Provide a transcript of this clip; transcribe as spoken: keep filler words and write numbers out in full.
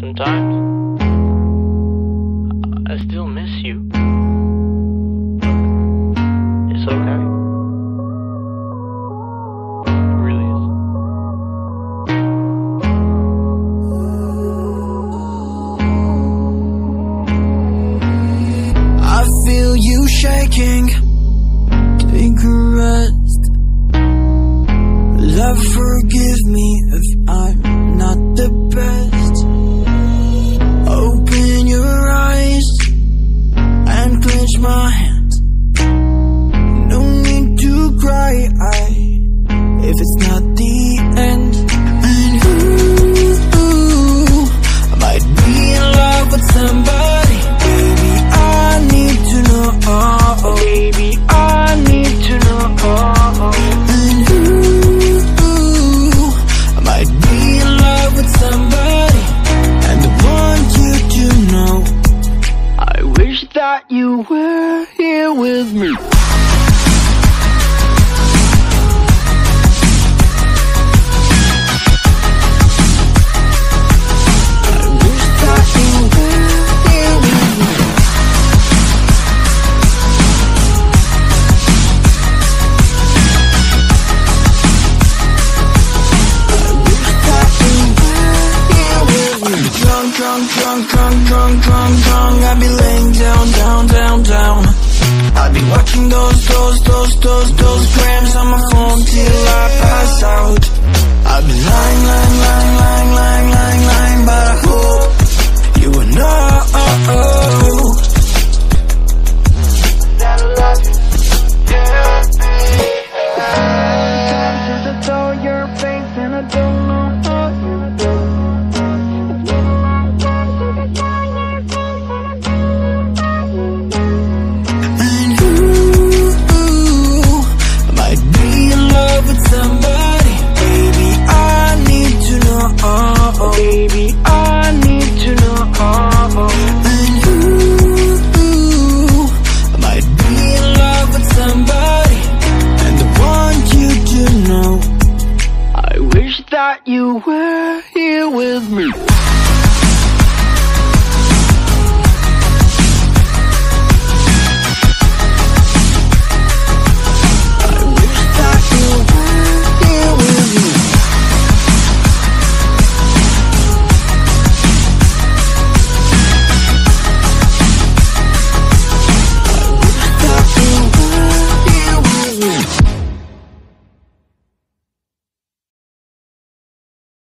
sometimes I still miss you. It's okay. It really is. I feel you shaking. Take a rest. Love, forgive me if I'm not the best. Open your eyes and clench my hands. No need to cry I, if it's not the end. And ooh, I might be in love with somebody. Baby, I need to know. Oh, baby, I need to know. And ooh, I might be in love with somebody, and I want you to know I wish that you were here with me. Drunk, drunk, drunk, drunk, drunk, drunk, I'd be laying down, down, down, down. I'd be watching those, those, those, those, those grams on my phone till I pass out. I'd be lying, lying, lying, lying, lying, lying, lying, but I hope you would know that I love you. Yeah, baby. Time to adore your face, and I don't know how you do. Somebody, baby, I need to know. Oh, baby, I need to know. Oh, and ooh, I might be in love with somebody, and I want you to know I wish that you were here with me.